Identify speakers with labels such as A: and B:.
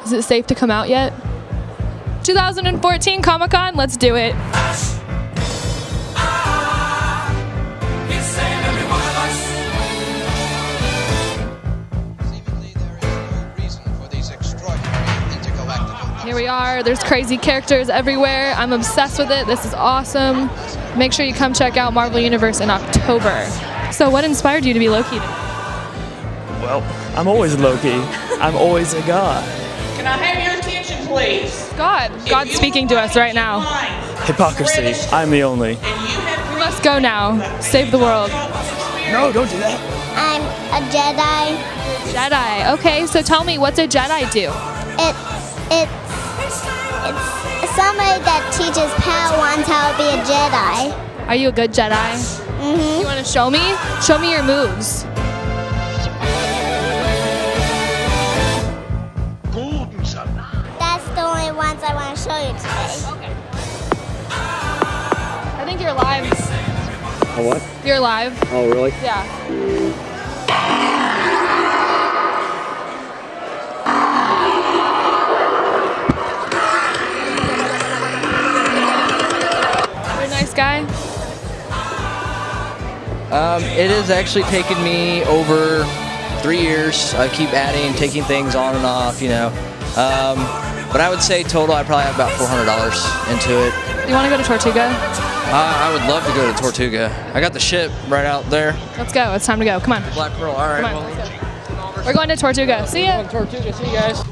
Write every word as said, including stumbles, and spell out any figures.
A: Is it safe to come out yet? two thousand fourteen Comic Con, let's do it. Here we are, there's crazy characters everywhere. I'm obsessed with it, this is awesome. Make sure you come check out Marvel Universe in October. So what inspired you to be Loki today?
B: Well, I'm always Loki. I'm always a god.
C: Can I have your attention, please?
A: God, God's speaking to us right now.
B: Hypocrisy, I'm the only.
A: We must go now, save the world.
B: No, don't do that.
D: I'm a Jedi.
A: Jedi, okay, so tell me, what's a Jedi do?
D: It, it's, it's somebody that teaches Padawans how to be a Jedi.
A: Are you a good Jedi?
D: Mm-hmm.
A: You want to show me? Show me your moves.
D: That's the only ones I want to show you today.
A: Okay. I think you're live.
B: A what?
A: You're live.
B: Oh, really?
A: Yeah. You're a nice guy.
E: Um, it has actually taken me over three years. I keep adding, taking things on and off, you know. Um, but I would say total, I probably have about four hundred dollars into it.
A: You want to go to Tortuga?
E: Uh, I would love to go to Tortuga. I got the ship right out there.
A: Let's go. It's time to go. Come on.
E: Black Pearl. All right.
A: Come on,
E: Well,
A: let's go. We're going to Tortuga. See ya.
E: Tortuga. See you guys.